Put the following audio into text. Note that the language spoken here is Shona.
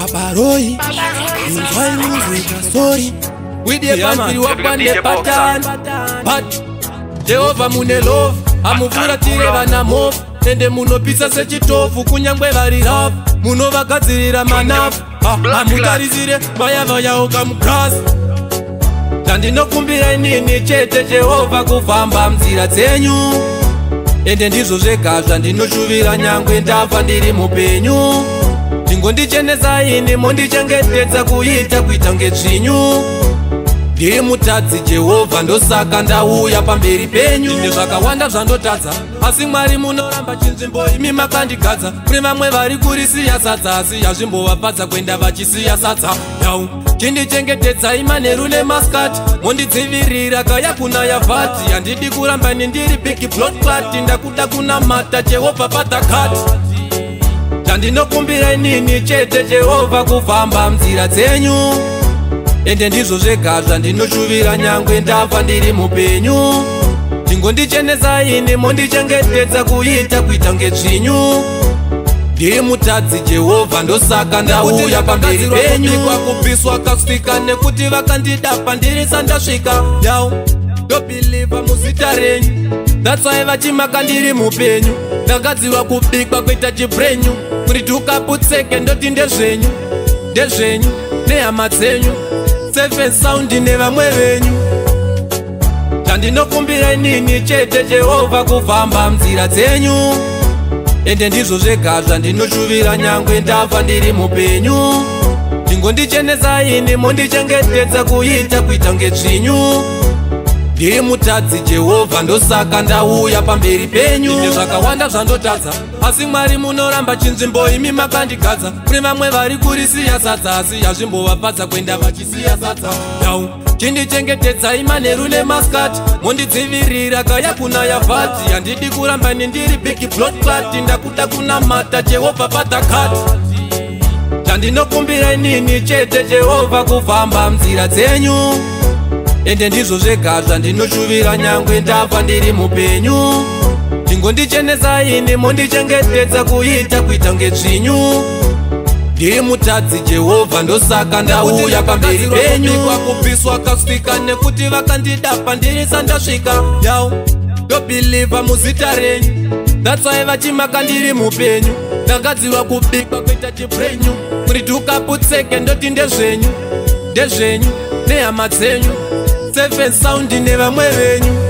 Babaroi, enjoy music and story. We the family walk on the pattern. But Jehovah mune love, amuvura tire vana move. Ende munopisa sechitofu kunyangwe vari love. Munovagadzirira manafu, amutarizire vaya ukamukasi. Ndandinokumbira inini chete Jehovah kufamba mzira dzenyu. Ende ndizvo zvega zvandinoshuvira nyangwe ndafa ndiri mupenyu. Ndingondichenesa ini mondichengetedza kuita ngetsvinyu. Ndiri mutadzi Jehovah ndosaka ndauya pamberi penyu. Ndine zvakawanda zvandotadza asi Mwari munoramba chinzvimbo imi makandigadza. Kune vamwe vari kurisiya sadza asi yazvimbovafadza kuenda vachisiya sadza. Yau chindichengetedza imaneru nemaskati. Mondidzivirira kaya kuna yavhati. Handidi kuramba ndiri big blood clot. Ndakuda kunamata Jehovah patakati. Ndandinokumbira inini chete Jehovah kufamba mzira dzenyu. Ende ndizvo zvega zvandinoshuvira nyangwe ndafa ndiri mupenyu. Ndingondichenesa ini mondichengetedza kuita ngetsvinyu. Ndiri mutadzi Jehovah ndosaka ndauya pamberi penyu. Kupiswa kasvika nekuti vakandidapa ndiri sandasvika. Ndobhiliva muzita renyu. That's why vachimaka ndiri mupenyu. Ndagadziwa kubikwa kuita chibrenyu. Kurituka putseke ndoti ndezvenyu nehama dzenyu. Seven sound nevamwe venyu. Ndandinokumbira inini chete Jehovah kufamba mzira dzenyu. Ende ndizvo zvega zvandinoshuvira nyangwe ndafa ndiri mupenyu. Ndingondichenesa ini mondichengetedza kuita ngetsvinyu. Ndiri mutadzi Jehovah ndosaka ndauya pamberi penyu. Ndine zvakawanda zvandotadza asi Mwari munoramba chinzvimbo imi makandigadza. Kune vamwe vari kurisiya sadza asi yazvimbovafadza kuenda vachisiya sadza. Yau chindichengetedza imaneru nemaskati. Mondidzivirira kaya kuna yavhati. Handidi kuramba ndiri big blood clot. Ndakuda kunamata Jehovah patakati. Ndandinokumbira inini chete Jehovah kufamba mzira dzenyu. Ende ndizvo zvega zvandinoshuvira nyangwe ndafa ndiri mupenyu. Ndingondichenesa ini mondichengetedza kuita ngetsvinyu. Ndiri mutadzi Jehovah ndosaka ndauya pamberi penyu. Kupiswa kasvika nekuti vakandidapa ndiri sandasvika. Ndobhiliva muzita renyu. That's why vachimaka ndiri mupenyu. Ndagadziwa kubikwa kuita chibrenyu. Kurituka putseke ndoti ndezvenyu nehama dzenyu. Seven sound nevamwe venyu.